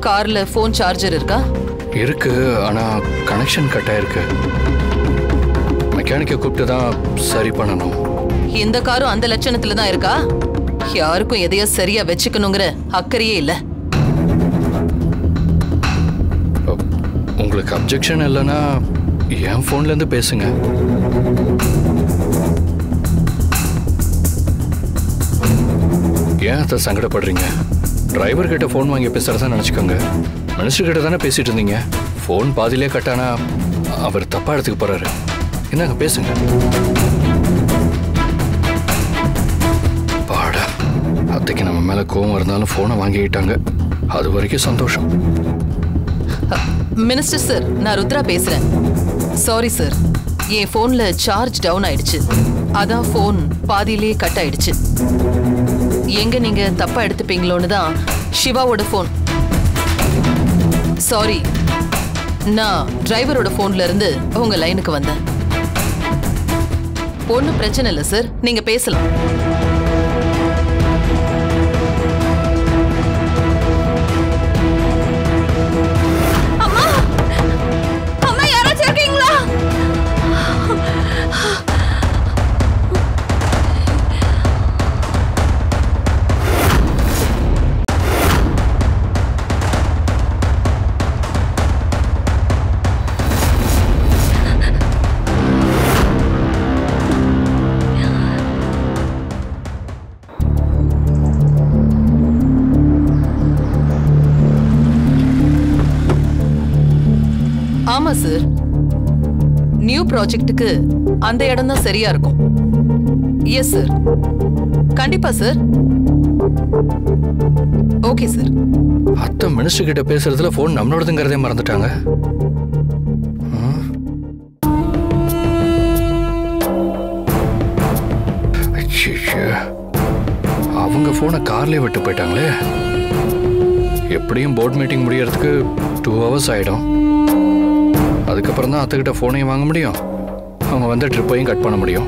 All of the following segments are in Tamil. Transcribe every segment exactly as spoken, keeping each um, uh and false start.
கார்ல போன் சார்ஜர் இருக்கா? இருக்கு, ஆனா கனெக்ஷன் கட் ஆயிருக்கு. மெக்கானிக்கை கூப்பிட்டு தான் சரி பண்ணணும். இந்த காரும் அந்த லட்சணத்துல தான் இருக்கா? யாருக்கும் எதையோ சரியா வச்சுக்கணுங்கிற அக்கறையே இல்ல. உங்களுக்கு அப்ஜெக்ஷன் இல்லைன்னா என் போன்ல இருந்து பேசுங்க. ஏன் அதை சங்கடப்படுறீங்க? டிரைவர் கிட்ட போன் வாங்கி பேசுறதா நினைச்சுக்கோங்க. மினிஸ்டர் கிட்ட தானே பேசிட்டு இருந்தீங்க. போன் பாதியிலே கட்டானா அவர் தப்பா எடுத்துக்க போறாரு. என்னங்க பேசுங்க. பாடா, அத்தைக்கு நம்ம மேல கோவம் இருந்தாலும் போனை வாங்கிக்கிட்டாங்க. அது வரைக்கும் சந்தோஷம். மினிஸ்டர் சார், நான் ருத்ரா பேசுறேன். சாரி சார், என் போன்ல சார்ஜ் டவுன் ஆயிடுச்சு. அதான் போன் பாதியிலே கட் ஆயிடுச்சு. எங்க நீங்க தப்பா எடுத்துப்பீங்களோன்னு தான் சிவாவோட போன். சாரி, நான் டிரைவரோட போன்ல இருந்து உங்க லைனுக்கு வந்தேன். ஒன்னும் பிரச்சனை இல்லை சார், நீங்க பேசலாம். ஆமா சார், நியூ ப்ராஜெக்ட்டுக்கு அந்த இடம் தான் சரியா இருக்கும். எஸ் சார், கண்டிப்பா சார். Okay sir. அத்தை மினிஸ்டர் கிட்ட பேசுறதுல போன் நம்மளோடதுங்கிறதே மறந்துட்டாங்க. அவங்க போனை கார்லயே விட்டு போயிட்டாங்களே. எப்படியும் போர்ட் மீட்டிங் முடியறதுக்கு டூ ஹவர்ஸ் ஆயிடும். அதுக்கப்புறம் தான் அத்தைக்கிட்ட ஃபோனையும் வாங்க முடியும், அவங்க வந்து ட்ரிப்பையும் கட் பண்ண முடியும்.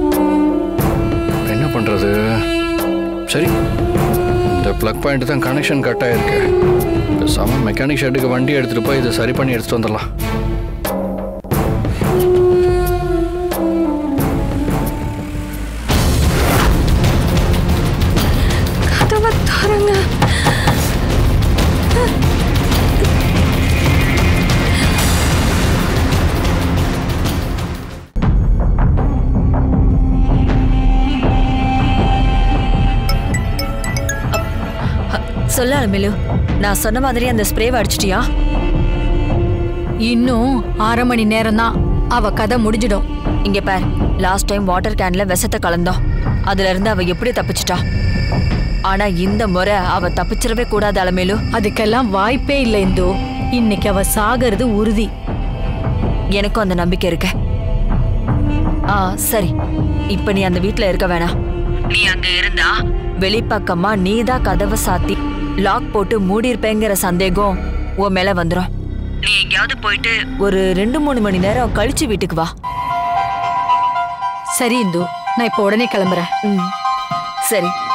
என்ன பண்ணுறது? சரி, இந்த ப்ளக் பாயிண்ட் தான் கனெக்ஷன் கட் ஆகிருக்கு. பேசாமல் மெக்கானிக் ஷெட்டுக்கு வண்டி எடுத்துகிட்டு போய் இதை சரி பண்ணி எடுத்துகிட்டு வந்துடலாம். சொல்ல அலமேலு, நான் சொன்ன மாதிரி அந்த ஸ்ப்ரேவை அடிச்சிட்டியா? இன்னும் அரை மணி நேரம் தான், அவ கதை முடிஞ்சிடும். இங்க பார், லாஸ்ட் டைம் வாட்டர் கேன்ல விஷத்தை கலந்தோம். அதுல இருந்து அவ எப்படி தப்பிச்சிட்டா? ஆனா இந்த முறை அவ தப்பிச்சிடவே கூடாது அலமேலு. அதுக்கெல்லாம் வாய்ப்பே இல்லை இந்து. இன்னைக்கு அவ சாகிறது உறுதி. எனக்கும் அந்த நம்பிக்கை இருக்கு. ஆ சரி, இப்ப நீ அந்த வீட்டுல இருக்க வேணாம். நீ அங்க இருந்தா வெளிப்பக்கமா நீதான் கதவை சாத்தி லாக் போட்டு மூடி இருப்பேங்கிற சந்தேகம் உன் மேல வந்துடும். நீ எங்கேயாவது போயிட்டு ஒரு ரெண்டு மூணு மணி நேரம் கழிச்சு வீட்டுக்கு வா. சரி இந்து, நான் இப்ப உடனே கிளம்புறேன். ம் சரி.